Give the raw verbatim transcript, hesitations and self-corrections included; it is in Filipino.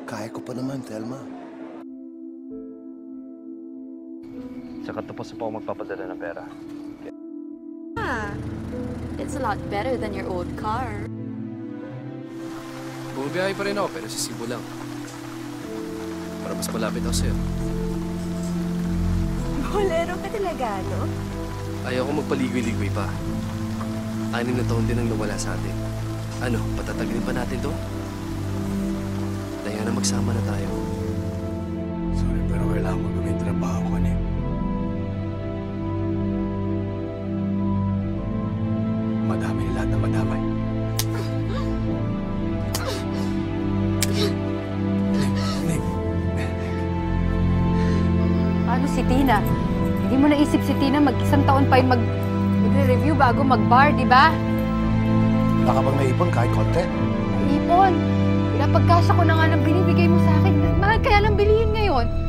Kaya ko pa naman, Thelma. Tsaka tapos pa ako magpapadala ng pera. Ah, it's a lot better than your old car. Bumabiyahe pa rin ako, pero sa Cebu lang. Para mas malapit ako sa'yo. Bolero ka talaga, no? Ayaw ko magpaligoy-ligoy pa. Anim na taon din ang nawala sa atin. Ano, patatagalin pa natin to? Dahil na magsama na tayo. Sorry, pero kailangan mo gawin trabaho ko, Nick. Madami na lahat na madamay. Nick, Nick. Ano si Tina? Hindi mo naisip si Tina mag-isang taon pa yung mag magre-review bago mag-bar, di ba? Baka bang naipon kahit konti? Ipon. Pinapagkasya ko na nga ng binibigay mo sa akin. Mahal kaya lang bilihin ngayon.